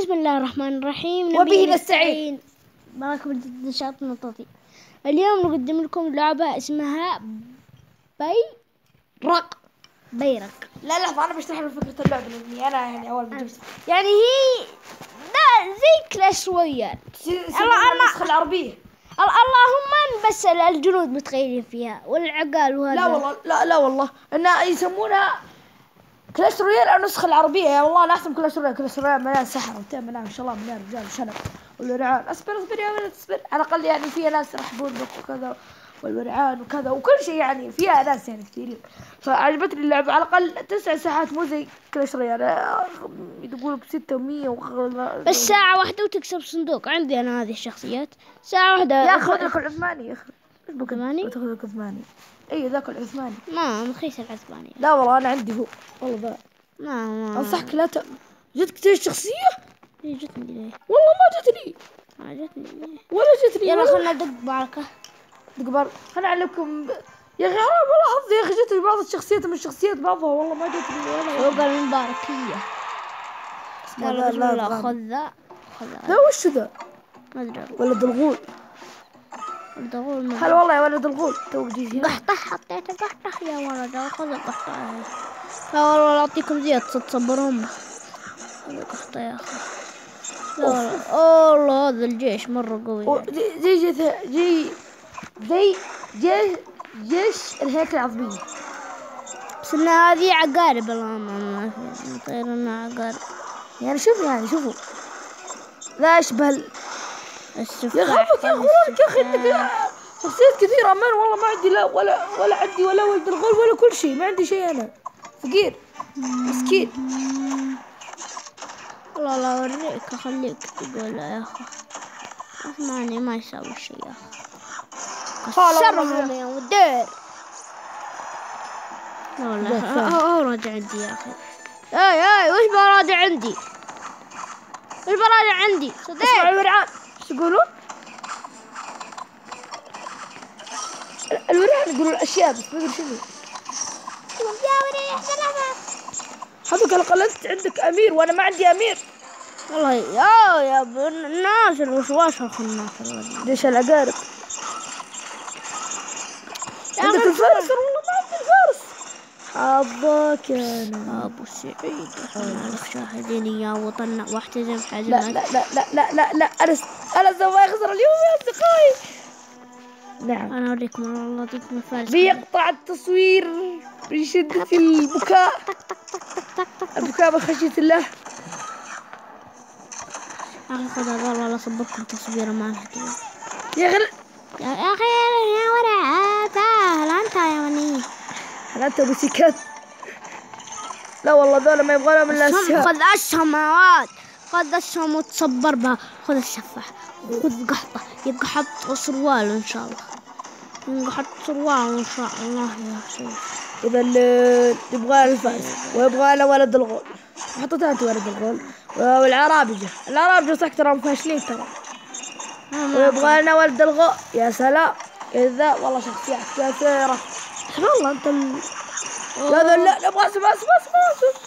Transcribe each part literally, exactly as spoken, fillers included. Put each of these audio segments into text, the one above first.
بسم الله الرحمن الرحيم. وبه نستعين. معكم نشاط نطاطي. اليوم نقدم لكم لعبة اسمها بيرق بيرق. لا لحظة، أنا بشرح لكم فكرة اللعبة لأني أنا يعني أول ما جبت يعني هي لا زي كلاش رويال. الله النسخة العربية. اللهم بس الجنود متغيرين فيها والعقال وهذا. لا والله لا لا والله إنها يسمونها كلاش رويال النسخة العربية. يا والله أنا أحسن كلاش رويال. كلاش رويال مليان سحر وبتاع، مليان ما شاء الله، مليان رجال وشنب والورعان. أصبر أصبر يا ولد أصبر، على الأقل يعني فيها ناس يرحبون بك وكذا، والورعان وكذا وكل شيء، يعني فيها ناس يعني كثيرين. فعجبتني اللعبة، على الأقل تسع ساعات مو زي كلاش رويال يقولوا بستة ومية وخ... بس ساعة واحدة وتكسب صندوق. عندي أنا هذه الشخصيات ساعة واحدة. يا أخي خذ لك العثماني يا أخي. عثماني؟ تاخذ لك عثماني. أي ذاك العثماني. ما مخيس العثماني. لا والله أنا عندي هو والله ذا. ما ما أنصحك لا ت... جتك تجي الشخصية؟ إيه جتني ليه؟ والله ما جتني. ما جتني ليه؟ ولا جتني. يلا ولا... خلنا ندق بركة. دق بار. خلنا أعلمكم ب... يا أخي حرام والله حظي يا أخي، جتني بعض الشخصيات من شخصيات بعضها والله ما جتني ولا. فوق المباركية. يلا بسم الله. خذ ذا خذ ذا. لا وش ذا؟ ما أدري. ولد الغول. ولد الغول. هلا والله يا ولد الغول. تو بجي قحطة. حطيت قحطة يا ولد. خذ القحطة. لا والله لا أعطيكم زيت تصبرون. خذ القحطة يا أخي. لا والله والله هذا الجيش مرة قوي يعني. زي جي جي زي جيش جيش الهيكل العظمية. بس إن هذه عقارب. والله ما في نطير إنها عقارب. يعني شوف يعني شوفوا لا يشبه ال... السفاح. يا خفك يا غرورك يا أخي، إنك شخصيات كثيرة. أمان والله ما عندي لا ولا ولا عندي ولا ولد الغول ولا كل شيء. ما عندي شيء، أنا فقير مسكين. والله لا أوريك أخليك تقول يا أخي. عثماني ما يسوي شيء يا أخي. كسرهم يا مدير. لا والله هو راجع عندي يا أخي. اي اي وش براجع عندي؟ وش براجع عندي؟ صدق اسمع الورعان ايش يقولون؟ الورعان يقولون الاشياء بس ما ادري شنو. هذوك على الاقل انت عندك امير وانا ما عندي امير. والله يا يا ابن الناس الوسواس الخناس. ليش العقارب؟ عندك الفارس؟ والله ما عندي الفارس. حظك انا ابو سعيد. شاهدين يا وطننا واحتزم حزمك. لا لا لا لا لا لا لا انا انا سوف يخسر اليوم يا اصدقائي. نعم انا اوريكم والله ضدكم الفارس. بيقطع التصوير من شدة البكاء. البكاء من خشية الله. يا اخي خذ هذا والله صبركم تصوير ما نحكي يا اخي يا اخي يا ورع تعال انت يا مني. هلا انت ابو سكات. لا والله ذولا ما يبغى لهم الا السهم. خذ اسهم يا واد. خذ اسهم وتصبر بها. خذ السفاح. خذ قحطة. يبقى حط سروال ان شاء الله. يبقى حط سروال ان شاء الله يا شيخ. اذا يبغى الفارس ويبغى له ولد الغول. حطيت انت ولد الغول والعرابجة. العرابجة صح ترى فاشلين ترى. ويبغى لنا ولد الغول. يا سلام اذا والله شخصيات كثيرة. والله انت ال... لا لا لا لا بس بس بس بس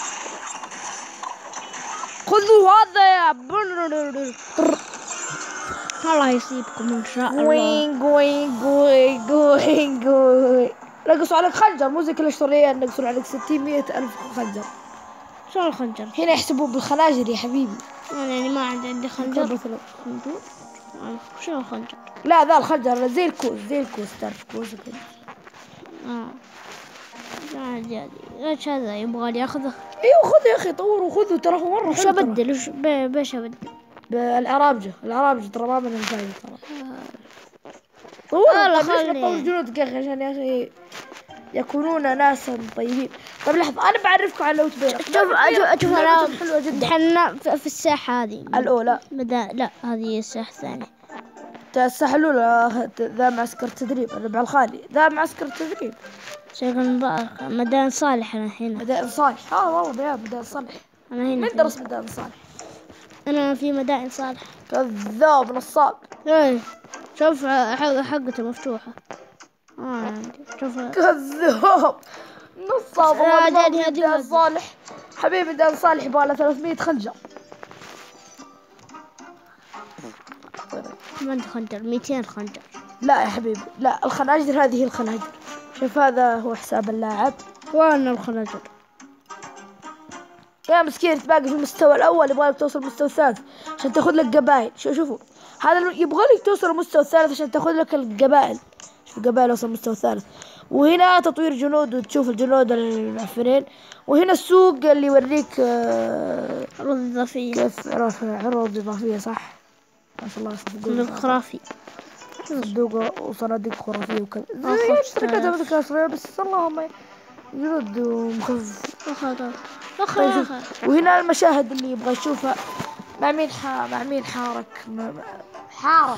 خذوا هذا يا بن. الله يصيبكم ان شاء الله. وين وين وين وين وين نقصوا عليك خنجر مو زي كلاش رويال. نقصوا عليك ستين مئة ألف خنجر. شو الخنجر؟ هنا يحسبوا بالخناجر يا حبيبي. أنا يعني ما عندي عندي خنجر. خنجر؟ شو الخنجر؟ لا ذا الخنجر زي الكوز زي الكوز تعرف كوز كذا. اه عادي عادي. ايش هذا يبغى لي اخذه؟ ايوه خذ يا اخي طور وخذه ترى هو مره. وش ابدل؟ وش بايش ابدل؟ بالعرابجه. العرابجه ترى ما من الفايده ترى. طور والله خلينا نطور جنودك يا اخي عشان يا اخي يكونون ناسا طيبين. طيب لحظه انا بعرفكم على لوت بيرق. شوف شوف انا حلوه جدا. احنا في الساحه هذه الاولى. بدا لا هذه الساحه الثانيه. الساحه الاولى ذا معسكر تدريب. الربع الخالي ذا معسكر تدريب. شغل مبارك. ميدان صالح انا هنا. ميدان صالح. اه والله بيا ميدان صالح. انا هنا. من درس ميدان صالح؟ انا في مدائن صالح. كذاب نصاب. ايه شوف حقته مفتوحه. اه عندي شوف كذاب نصاب. والله ميدان صالح حبيبي. ميدان صالح يبغى له ثلاثمئة خنجر. ما عندي خنجر، مئتين خنجر. لا يا حبيبي، لا الخناجر هذه هي الخناجر. شوف هذا هو حساب اللاعب. وين الخنجر؟ يا مسكين باقي في المستوى الاول، يبغالك توصل المستوى الثالث عشان تاخذ لك قبائل. شو شوفوا هذا يبغالك توصل المستوى الثالث عشان تاخذ لك القبائل. شوف القبائل وصل المستوى الثالث. وهنا تطوير جنود وتشوف الجنود المعفرين. وهنا السوق اللي يوريك آه عروض إضافية. كيف رفع عروض إضافية صح. ما شاء الله صندوق خرافي. صندوق وصناديق خرافية وكذا زي الشركات المتكاثرة، بس اللهم جنود ومخفف. أخذ أخذ طيب شوف. أخذ. وهنا المشاهد اللي يبغى يشوفها. مع مين حا مع مين حارك م- حارب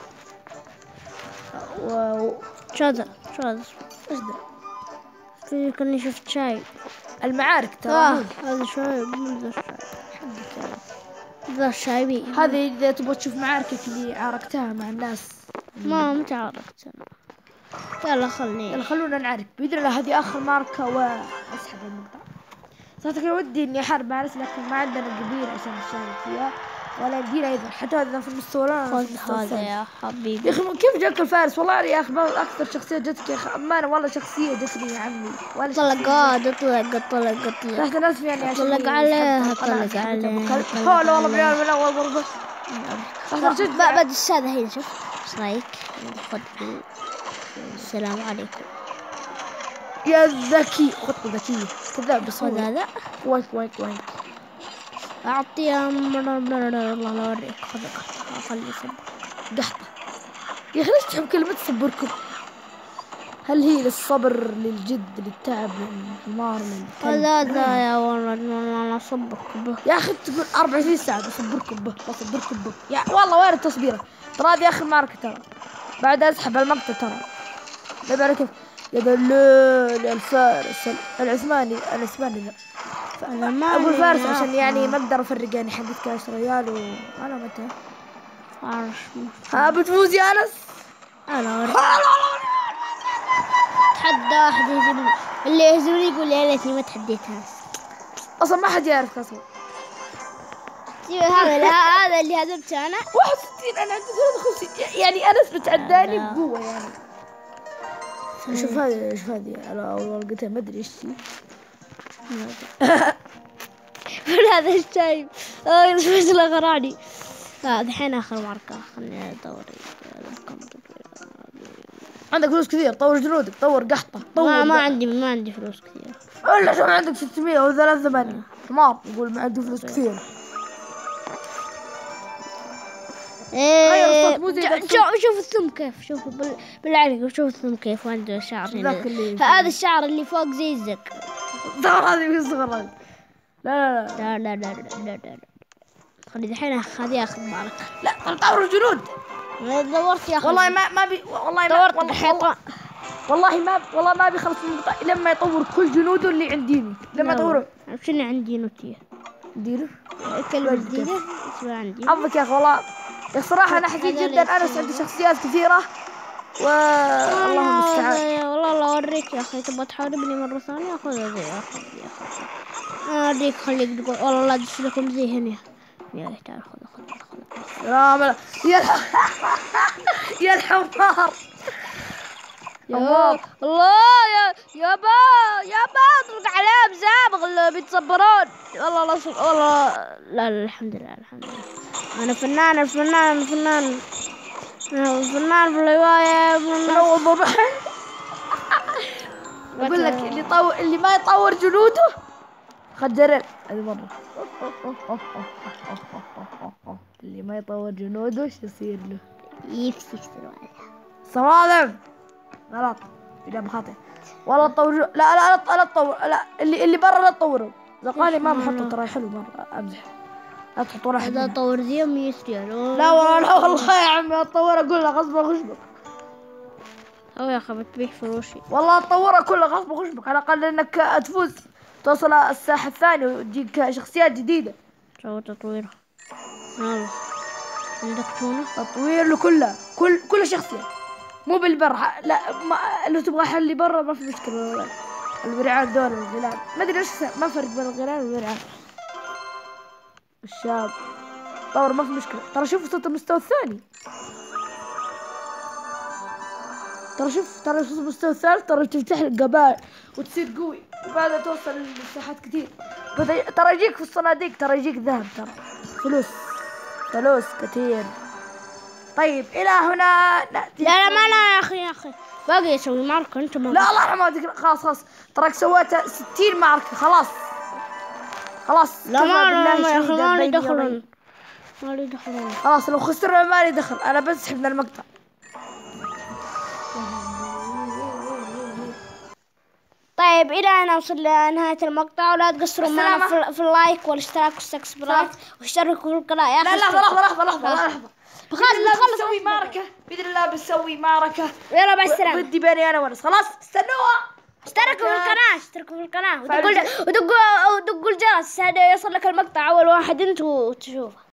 و شو هذا؟ شو هذا؟ ايش ذا؟ في كأني شفت شاي. المعارك ترى. آه هذا شاي، مو ذا الشاي. ذا الشاي بي. هذه اذا تبغى تشوف معاركك اللي عاركتها مع الناس. ما متعرفت أنا. يلا خلني. يلا خلونا نعرف بإذن الله. هذه آخر ماركة وأسحب المقطع. صراحة كان ودي إني أحارب مع ناس، لكن ما عندنا قبيلة عشان نشارك فيها ولا قبيلة أيضا، حتى إذا في المستوى الأول. خذ هذا يا حبيبي. يا أخي كيف جاك الفارس؟ والله يا أخي أكثر شخصية جتك يا أخي أمانة، والله شخصية جتني يا عمي. ولا طلق عاد اطلق اطلق اطلق. رحت ناس يعني عشان طلق عليها طلق عليها. حول والله من من أول برضه. بعد السادة هنا شوف ايش رايك؟ خذ. السلام عليكم يا ذكي. خطة ذكية كذاب بس. خذ هذا. وينك وينك وينك اعطيها مرة مرة الله لا اوريك. خذ خلي صبر. قحطة. يا أخي ليش تحب كلمة صبركم؟ هل هي للصبر، للجد، للتعب، للحمار، للكلب؟ هذا هذا يا ولد انا اصبرك به. يا أخي تقول أربعة وعشرين ساعة بصبركم به بصبركم به. يا والله وارد تصبيره. ترى هذه آخر معركة ترى، بعد أسحب المقطع ترى. لا بعرف كيف يا دلول الفارس العثماني العثماني ذا. انا ما أقول فارس عشان يعني ما أقدر أفرق يعني حقت كاس ريال وأنا متى. عارف ها بتفوز يا أنس. انا اوريك. تحدى واحد يهزمني، اللي يهزمني يقول يا ليتني ما تحديت انس. أصلا ما حد يعرف كاس ريال. هذا هذا اللي هزمته انا. واحد وستين أنا عندي ثلاثة وخمسين، يعني أنس بتعداني بقوة يعني. شوف هذه شوف هذه على أول لقيتها ما أدري إيش هي. هذا الشايب اه مش الغراني. لا الحين اخر معركة خليني ادور. عندك فلوس كثير، طور جنودك، طور قحطة، طور. ما, ما عندي ما عندي فلوس كثير. الا شوف عندك ستمية او ثلاثة ثمانية. حمار يقول ما عندي فلوس كثير. ايه شوف شوف الثم كيف. شوفوا بالعرق شوف الثم كيف. وعنده شعر هنا. هذا الشعر اللي فوق زي الزق. صغر هذه في صغر هذه. لا لا لا لا لا لا لا لا. خلي دحين هذه اخر معركة. لا طور الجنود. دورت يا اخي. والله ما ما بي والله ما دورت الحيطان. والله ما والله ما بيخلص المقطع لما يطور كل جنوده اللي عنديني. لما يطوره شنو عندي نوتيه ديره كلمة جديدة اسمها عندي. حظك يا اخي والله. يا صراحة انا حكيت جدا. انس عندي شخصيات كثيرة والله المستعان. والله الله اوريك يا اخي. تبغى تحاربني مرة ثانية؟ خذ زي اخذ يا اخي. انا اوريك خليك تقول والله لا ادش لكم زي هنا. يا تعال خذ خذ خذ. سلام يا يا الحمار. يا الله يا يا با يا با اطلق عليهم زابغ اللي بيتصبرون. والله لا صل... والله لا لا الحمد لله الحمد لله. انا فنان الفنان الفنان الفنان في الهواية من اول مرة. اقول لك اللي طو... اللي ما يطور جنوده خجرين هذه مرة. اللي ما يطور جنوده ايش يصير له؟ يفسك سروالة. صوالم غلط. إجابة خاطئة. والله تطور. لا لا لا لا تطور. لا اللي اللي برا لا تطوره. زقاني ما بحطه ترى حلو مرة. امزح. لا تحطوا راحة. إذا طور ذي مية ريال. لا والله لا والله يا عمي اطوره كله غصب خشبك. أو يا أخي بتبيع فروشي. والله اطوره كله غصب خشبك على الأقل إنك تفوز توصل الساحة الثانية وتجيك شخصيات جديدة. سوي تطويره. يلا عندك تونة؟ تطوير له كله كل كل شخصية مو بالبر. لا ما لو تبغى حل اللي برا ما في مشكلة. الورعان دول الغلال ما ادري ايش ما فرق بين الغلال والورعان. الشاب طور ما في مشكلة. ترى شوف وصلت المستوى الثاني. ترى شوف ترى شوف المستوى الثالث، ترى تفتح لك قبائل وتصير قوي وبعدها توصل لمساحات كثير. ترى يجيك في الصناديق، ترى يجيك ذهب، ترى فلوس فلوس كثير. طيب إلى هنا نأتي. لا لا ما لا يا أخي يا أخي باقي يسوي معركة أنت ما. لا الله يرحمه وديك. خلاص خلاص تراك سويت ستين معركة خلاص خلاص. لا ما لا ما يا أخي ما لي بيني دخل وبين- ما لي دخل. خلاص لو خسرنا ما لي دخل، أنا بسحب من المقطع. طيب إلى أن نوصل لنهاية المقطع، ولا تقصروا معنا السلامة. في, في اللايك والاشتراك والسبسكرايب واشتركوا في القناة يا لا أخي. لحظة لحظة لحظة لحظة لحظة. بخلص بإذن الله بخلص بنسوي معركة، بإذن الله بنسوي معركة. يلا مع السلامة. بدي بيني أنا ونس. خلاص استنوها. اشتركوا في القناة اشتركوا في القناة ودقوا فعلا. ودقوا ودقوا الجرس، هذا يوصل لك المقطع أول واحد أنت وتشوفه.